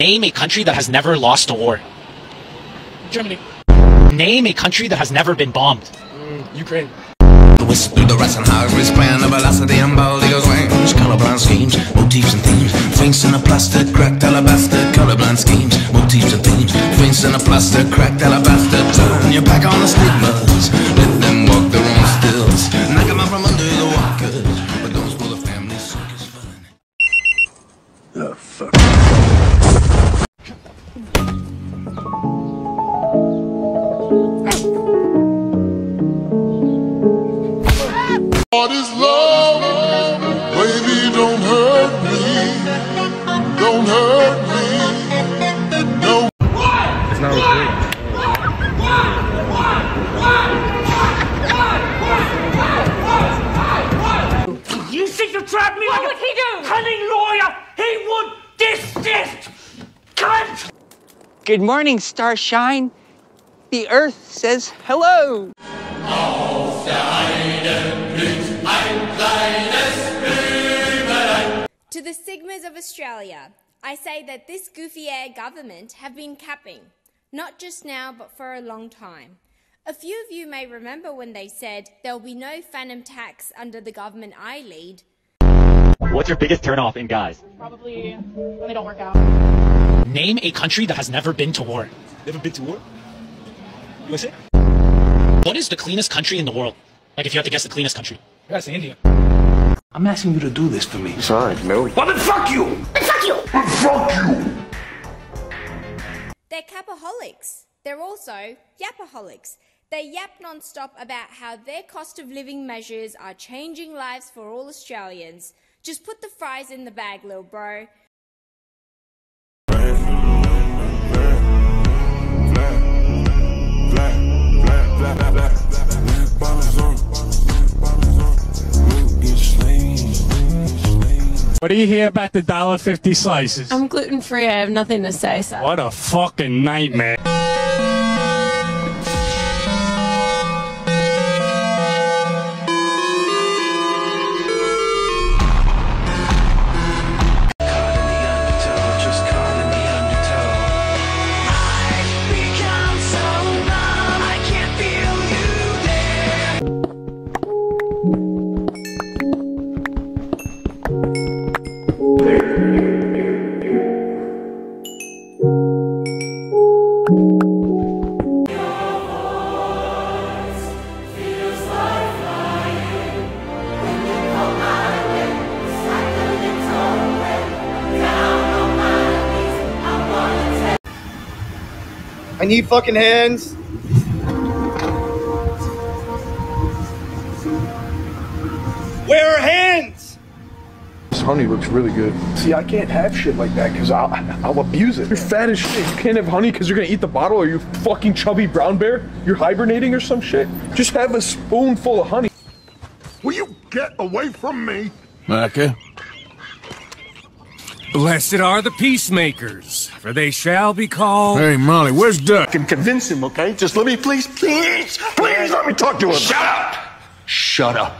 Name a country that has never lost a war. Germany. Name a country that has never been bombed. Ukraine. Whistle the rest and high-risk plan, the velocity and baldy goes range. Colorblind schemes, motifs and themes. Finks in a plastic, cracked alabaster. Colorblind schemes, motifs and themes. Finks in a plastic, cracked alabaster. Turn your back on the stigmas. Let them walk their own stills. Knock them out from under the walkers. But those were the family circus fun. Oh, fuck. What is love? Baby, don't hurt me. Don't hurt me. No. It's not okay. You think you trapped me like What would he do? cunning lawyer? He would desist! Cunt! Good morning, Starshine. The Earth says hello. To the Sigmas of Australia, I say that this goofy air government have been capping, not just now but for a long time. A few of you may remember when they said there'll be no phantom tax under the government I lead. What's your biggest turnoff in guys? Probably when they don't work out. Name a country that has never been to war. Never been to war? USA? What is the cleanest country in the world? Like if you had to guess the cleanest country. I gotta say India. I'm asking you to do this for me. Sorry, no. Well, then fuck you! Fuck you! Fuck you! They're capaholics. They're also yapaholics. They yap non-stop about how their cost of living measures are changing lives for all Australians. Just put the fries in the bag, lil bro. What do you hear about the $1.50 slices? I'm gluten-free, I have nothing to say, so. What a fucking nightmare. I need fucking hands. Where are hands? This honey looks really good. See, I can't have shit like that because I'll abuse it. You're fat as shit. You can't have honey because you're gonna eat the bottle, or you fucking chubby brown bear. You're hibernating or some shit. Just have a spoonful of honey. Will you get away from me? Okay. Blessed are the peacemakers, for they shall be called... Hey, Molly, where's Duck? I can convince him, okay? Just let me, please let me talk to him. Shut up! Shut up.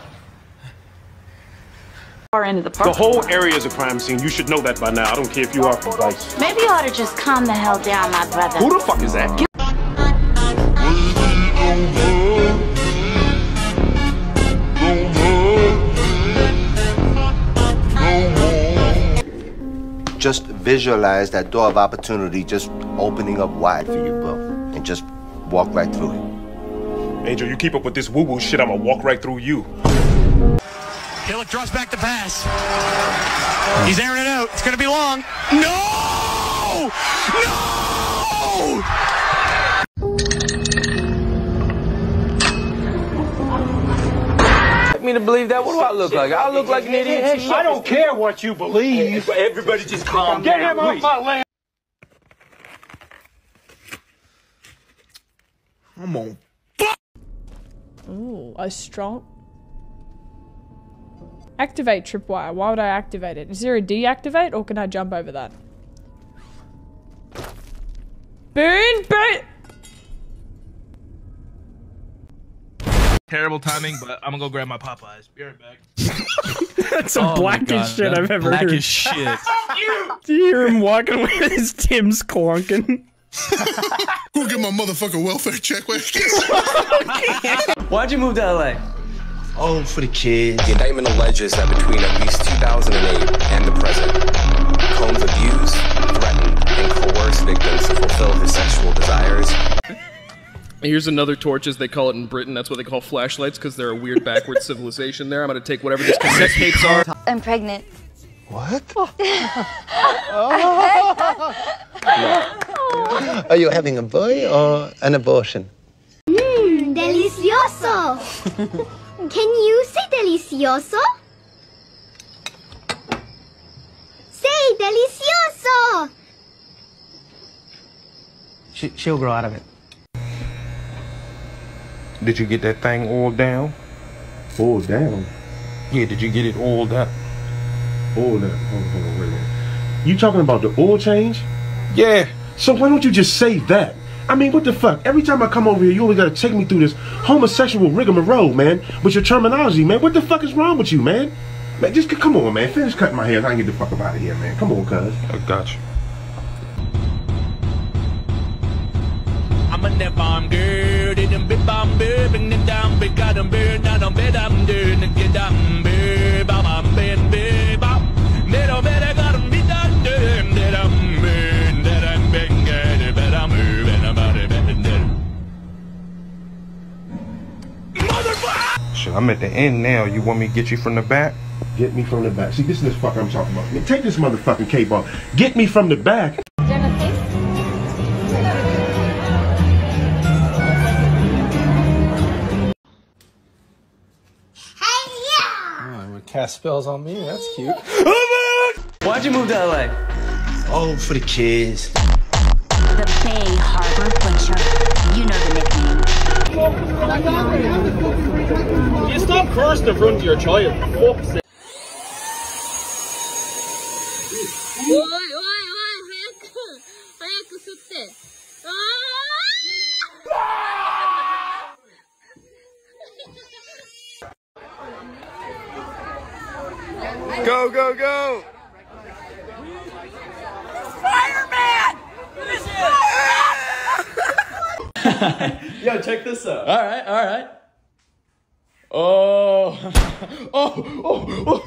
Far end of the park. The whole area is a crime scene. You should know that by now. I don't care if you are from Vice. Maybe you ought to just calm the hell down, my brother. Who the fuck is that? Just visualize that door of opportunity just opening up wide for you, bro. And just walk right through it. Angel, you keep up with this woo-woo shit, I'm gonna walk right through you. Hillick draws back the pass. He's airing it out. It's gonna be long. No! No! Me to believe that? What do I look like? I look like an idiot. I don't care what you believe. Everybody just calm down. Get him off my land. Come on. Ooh, a strong... Activate tripwire. Why would I activate it? Is there a deactivate or can I jump over that? Boon! Boon! Terrible timing, but I'm gonna go grab my Popeyes. Be right back. That's some blackest shit I've ever heard. Blackest shit. Do you hear him walking with his Tim's clunking? Go get my motherfucking welfare check. Why'd you move to LA? Oh, for the kids. The indictment alleges that between at least 2008 and the present, Combs abused, threatened, and coerced victims to fulfill his sexual desires. Here's another torch, as they call it in Britain. That's what they call flashlights, because they're a weird backward civilization there. I'm gonna take whatever these cassette tapes are. I'm pregnant. What? Are you having a boy or an abortion? Delicioso. Can you say delicioso? Say delicioso. She'll grow out of it. Did you get that thing oiled down? Oiled down? Yeah, did you get it oiled up? Hold on, wait a minute. You talking about the oil change? Yeah. So why don't you just say that? I mean, what the fuck? Every time I come over here, you always gotta take me through this homosexual rigmarole, man, with your terminology, man. What the fuck is wrong with you, man? Man, just come on, man. Finish cutting my hair and I can get the fuck up out of here, man. Come on, cuz. I got you. I'm a nip bomb girl, did them big bomb bird, bring them down, big got them bird, now them bed I'm doing, and get down bird, bomb, I'm bed, bed, bomb, little bit I got them be done, that I'm bird, that I'm big, that I'm bird, and I'm out of bed, motherfucker! Shit, I'm at the end now. You want me to get you from the back? Get me from the back. See, this is the fuck I'm talking about. Man, take this motherfucking cape off. Get me from the back. Cast spells on me, that's cute. Why'd you move to LA? Oh, for the kids. The Bay Harbor Butcher. You know the nickname. You stop cursing in front of your child. Fuck's sake. Go, go, go! Fireman! Yo, check this out. Alright, alright. Oh. Oh.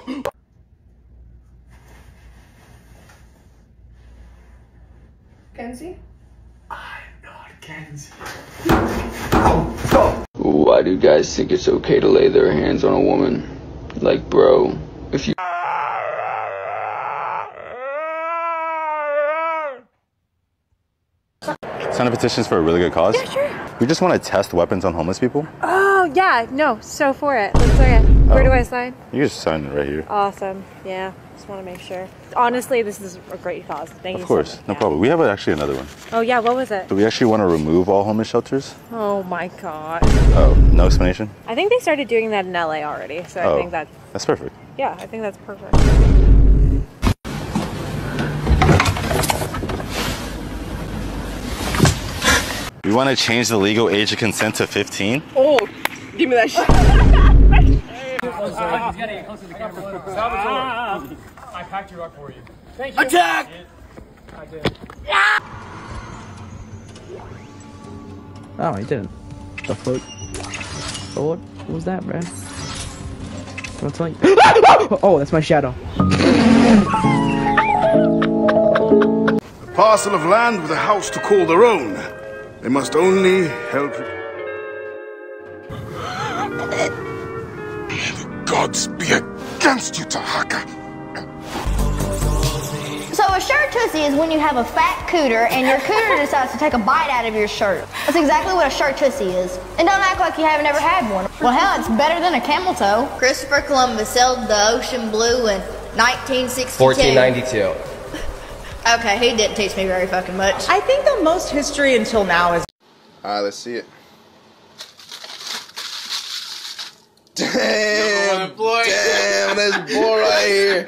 Kenzie? Why do guys think it's okay to lay their hands on a woman? Like, bro, if you... Sign a petitions for a really good cause? Yeah, sure. We just want to test weapons on homeless people. Oh, yeah. No, so for it. Let's do it. Where do I sign? You just sign it right here. Awesome. Yeah, just want to make sure. Honestly, this is a great cause. Thank you Of course, so much. no problem. We have actually another one. Oh, yeah. What was it? So we actually want to remove all homeless shelters. Oh, my God. Oh, no explanation? I think they started doing that in LA already, so I think that's perfect. Yeah, I think that's perfect. We want to change the legal age of consent to 15. Oh, give me that shit. He's gotta get close to the camera. Salvatore, I packed your rock for you. Thank you. Attack! I did. Oh, he didn't. The fuck? Oh, what was that, bro? What's like? Oh, that's my shadow. A parcel of land with a house to call their own. They must only help. May the gods be against you, Tahaka. So a shirt tussie is when you have a fat cooter and your cooter decides to take a bite out of your shirt. That's exactly what a shirt tussie is. And don't act like you haven't ever had one. Well, hell, it's better than a camel toe. Christopher Columbus sailed the ocean blue in 1962. 1492. Okay, he didn't teach me very fucking much. I think the most history until now is... Alright, let's see it. Damn, damn, this boy right here.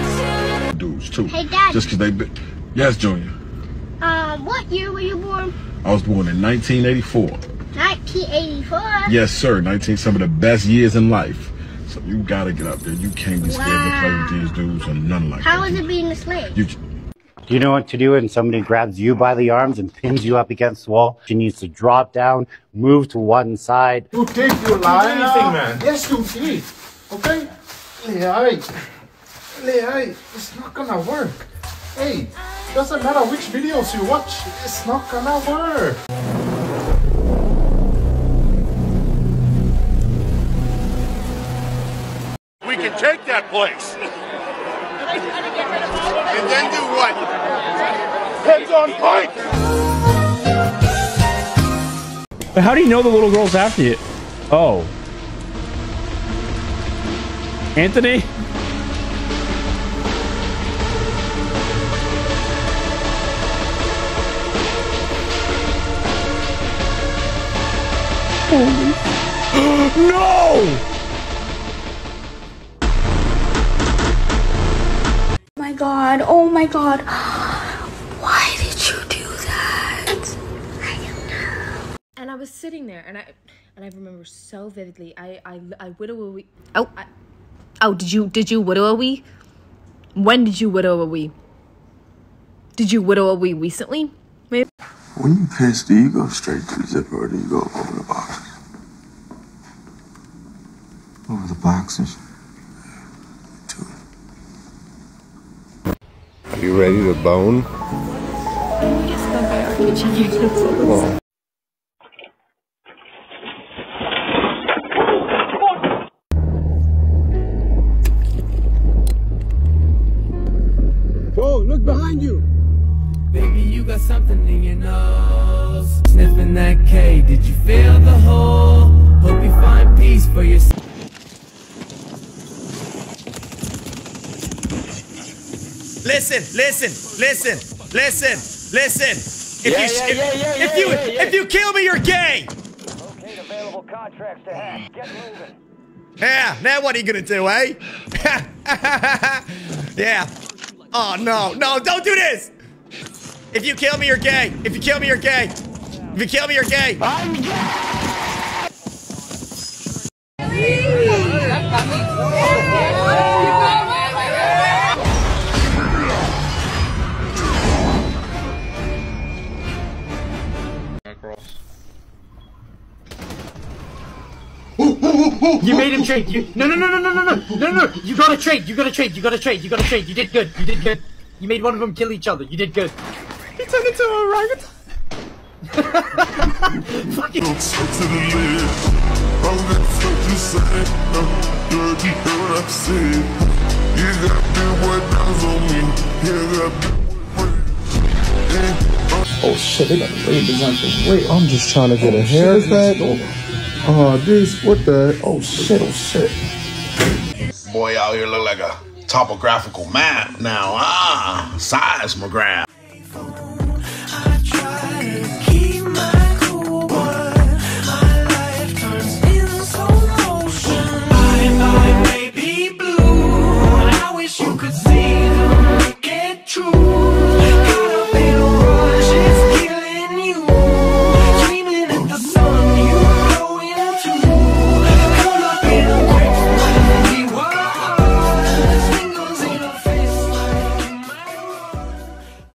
Dudes too. Hey, Dad. Just cause they been. Yes, Junior. What year were you born? I was born in 1984. 1984? Yes, sir. Some of the best years in life. So you gotta get up there. You can't be scared to play with these dudes or nothing like that. How is it being a slave? Do you know what to do when somebody grabs you by the arms and pins you up against the wall? She needs to drop down, move to one side. You think you lie anything, man? Yes, you did. Okay? Hey, it's not gonna work. Hey, doesn't matter which videos you watch, it's not gonna work. We can take that place. And then do what? Heads on pike! But how do you know the little girl's after you? Oh. Anthony? No! Oh my god. Why did you do that? I don't know. And I was sitting there and I remember so vividly. I widow a wee. Did you widow a wee? When did you widow a wee? Did you widow a wee recently? Maybe. When you piss, do you go straight to the zipper or do you go over the boxes? Over the boxes. Are you ready to bone? Whoa, look behind you. Baby, you got something in your nose. Sniffing that K, did you feel the hole? Hope you find peace for yourself. Listen. If you kill me, you're gay. Okay, available contracts to hack. Get moving. Yeah, now what are you gonna do, eh? Yeah. Oh no, don't do this. If you kill me, you're gay. If you kill me, you're gay. If you kill me, you're gay. I'm gay. You made him trade. No. You gotta trade. You did good. You made one of them kill each other. You did good. He turned into a orangutan. Fucking. Oh shit, they got the labels on the way. I'm just trying to get a haircut. Oh, this, what the? Oh shit. Boy out here look like a topographical map now. Seismograph.